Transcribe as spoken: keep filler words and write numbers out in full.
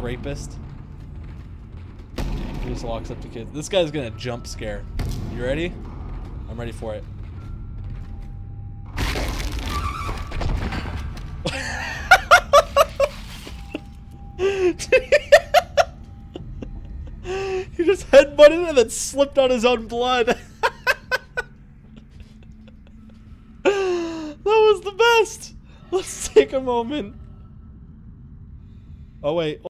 rapist. He just walks up to kids. This guy's gonna jump scare. You ready? I'm ready for it. He just headbutted and then slipped on his own blood. That was the best. Let's take a moment. Oh wait.